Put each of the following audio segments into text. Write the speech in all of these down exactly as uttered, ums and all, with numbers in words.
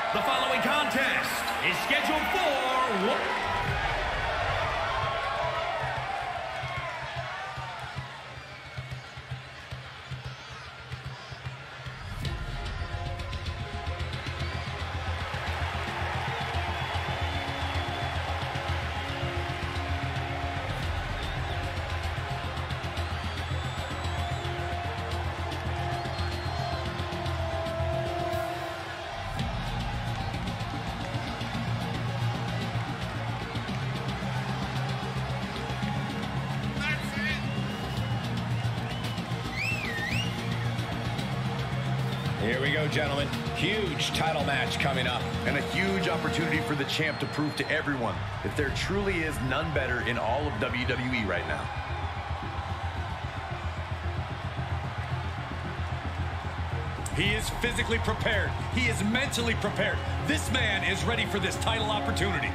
The following contest is scheduled for one. Here we go, gentlemen. Huge title match coming up. And a huge opportunity for the champ to prove to everyone that there truly is none better in all of W W E right now. He is physically prepared. He is mentally prepared. This man is ready for this title opportunity.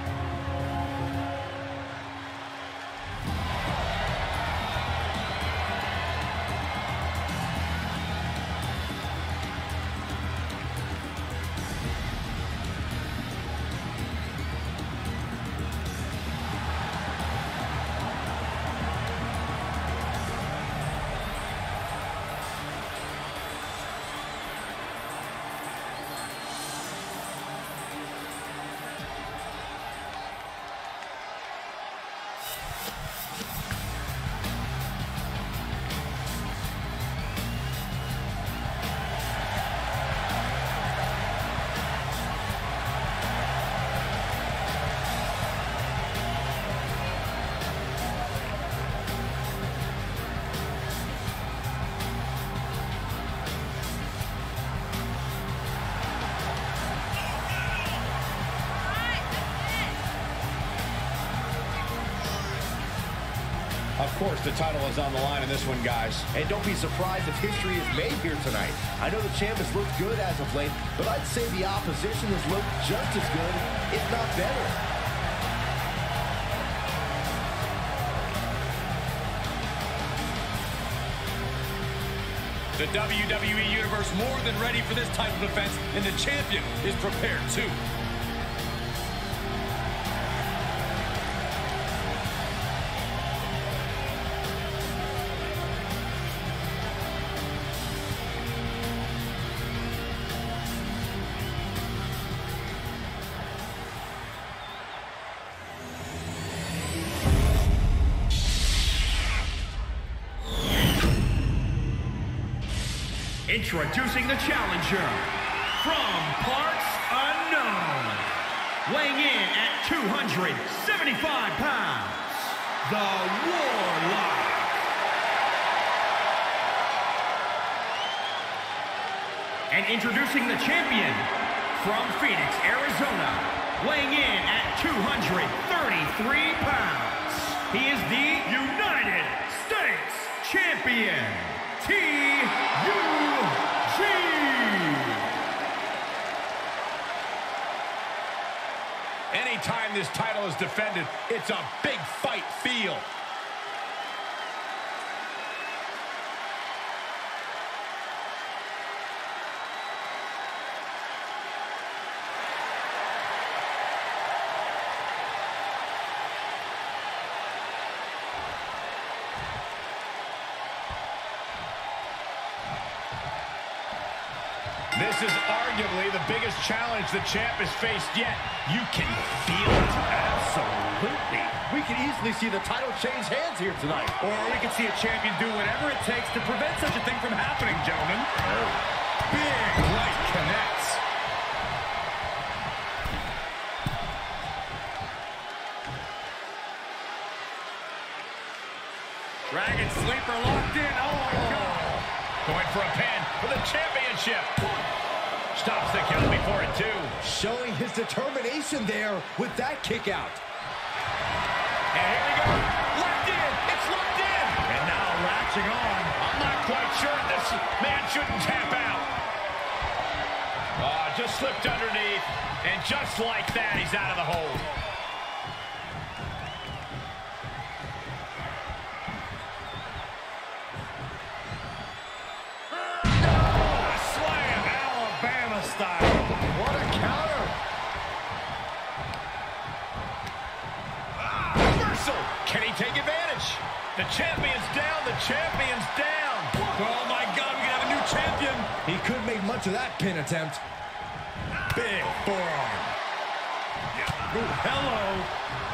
Of course, the title is on the line in this one, guys. And don't be surprised if history is made here tonight. I know the champ has looked good as of late, but I'd say the opposition has looked just as good, if not better. The W W E Universe more than ready for this title defense, and the champion is prepared too. Introducing the challenger from parts unknown, weighing in at two hundred seventy-five pounds, the Warlock. And introducing the champion from Phoenix, Arizona, weighing in at two hundred thirty-three pounds. He is the United States Champion, T U G. Anytime this title is defended, it's a big fight feel. This is arguably the biggest challenge the champ has faced yet. You can feel it. Absolutely. We can easily see the title change hands here tonight. Or we can see a champion do whatever it takes to prevent such a thing from happening, gentlemen. Oh. Big right connects. Dragon Sleeper locked in. Oh, my God. Going for a pin for the championship. Stops the count before it, too. Showing his determination there with that kick out. And here we go. Locked in. It's locked in. And now latching on. I'm not quite sure this man shouldn't tap out. Oh, just slipped underneath. And just like that, he's out of the hold. What a counter. reversal. Can he take advantage? The champion's down. The champion's down. Oh, my God. We got a new champion. He couldn't make much of that pin attempt. Big forearm. Ooh, hello.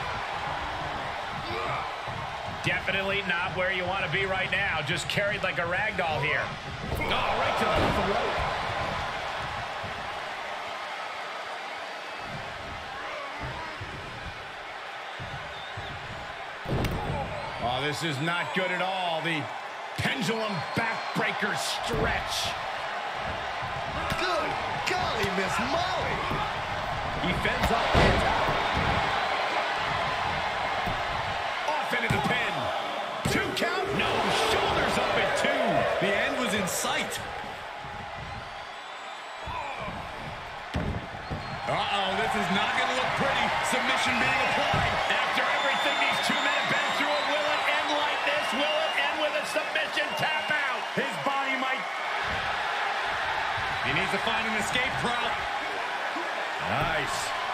Definitely not where you want to be right now. Just carried like a rag doll here. Oh, right to the throat. Oh, this is not good at all. The pendulum backbreaker stretch. Good golly, Miss Molly. He fends off the attack. Off into the pin. Two count. No, shoulders up at two. The end was in sight. Uh-oh, this is not going to look pretty. Submission being applied. After everything these two men have been through, will it end like this? Will it end with a submission tap out? His body might... He needs to find an escape route. Nice.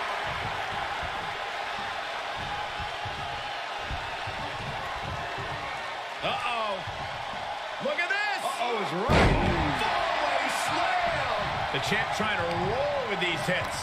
Uh-oh. Look at this. Uh-oh is right. Four-way slam. The champ trying to roll with these hits.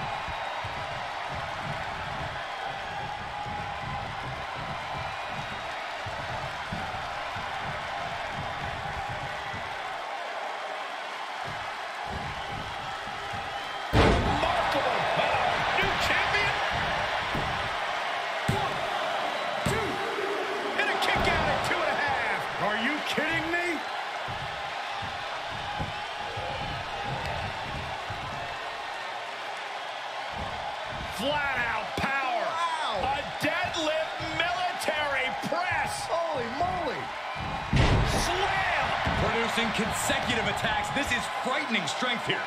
Flat out power. Wow. A deadlift military press. Holy moly. Slam. Producing consecutive attacks. This is frightening strength here.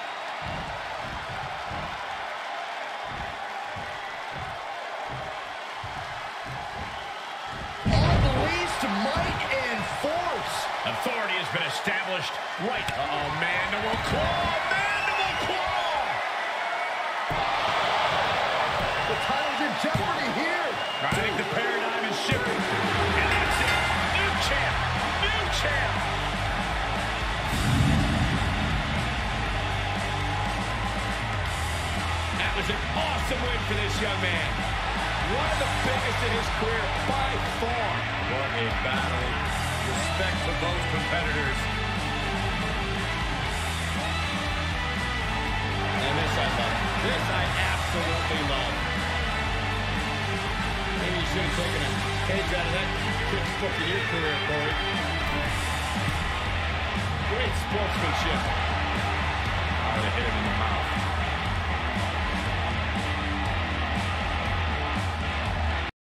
Unleashed might and force. Authority has been established. Right. Uh-oh, mandible claw. Mandible claw. The title's in jeopardy here. I think the paradigm is shifting. And that's it. New champ. New champ. That was an awesome win for this young man. One of the biggest in his career by far. What a battle. Respect for both competitors. And this I love. This I absolutely love. Maybe you should have taken a page out of that kid's book in your career, Corey. Great sportsmanship.